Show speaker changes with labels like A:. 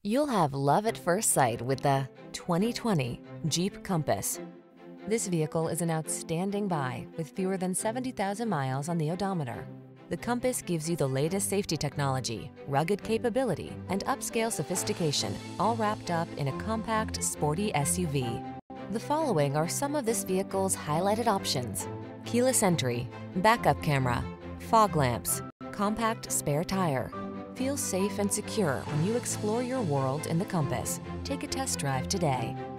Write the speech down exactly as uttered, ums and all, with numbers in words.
A: You'll have love at first sight with the twenty twenty Jeep Compass. This vehicle is an outstanding buy with fewer than seventy thousand miles on the odometer. The Compass gives you the latest safety technology, rugged capability, and upscale sophistication, all wrapped up in a compact, sporty S U V. The following are some of this vehicle's highlighted options: keyless entry, backup camera, fog lamps, compact spare tire. Feel safe and secure when you explore your world in the Compass. Take a test drive today.